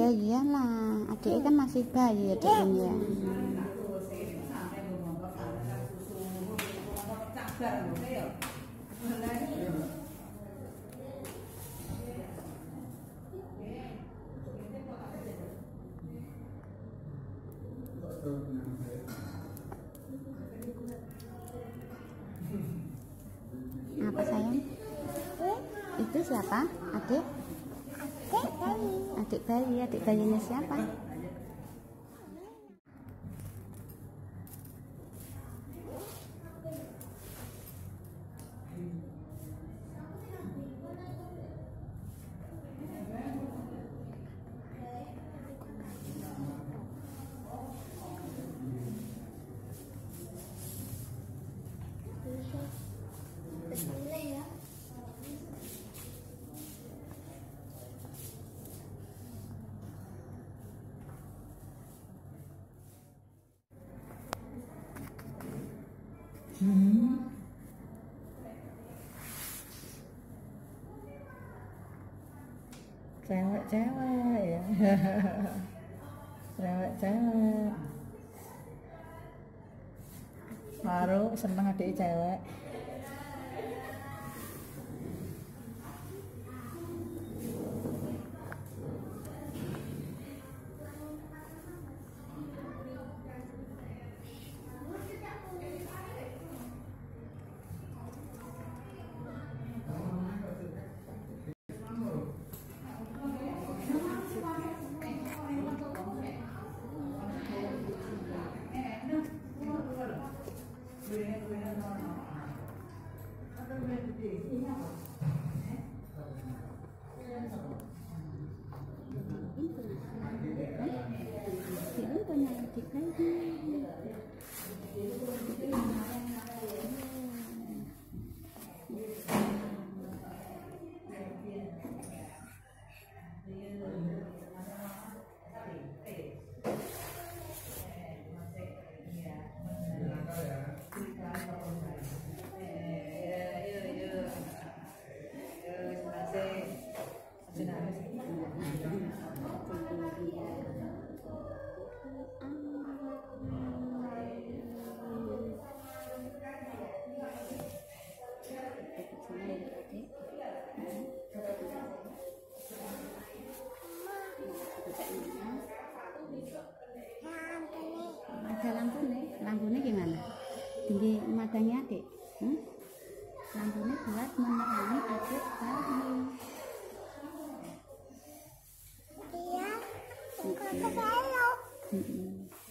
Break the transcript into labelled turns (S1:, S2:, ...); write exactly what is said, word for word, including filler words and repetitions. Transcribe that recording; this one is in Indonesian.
S1: Ya iyalah, adiknya kan masih bayi ya adiknya. Apa sayang? Itu siapa? Adik? Adik bayi. Adik bayinya siapa? Hmm. Cewek-cewek ya. Cewek-cewek. Baru seneng adik cewek. Ada lampunya, lampunya gimana? Tinggi matanya adik, hmm? Lampunya buat menerangi adik bayi. Iya, kok saya?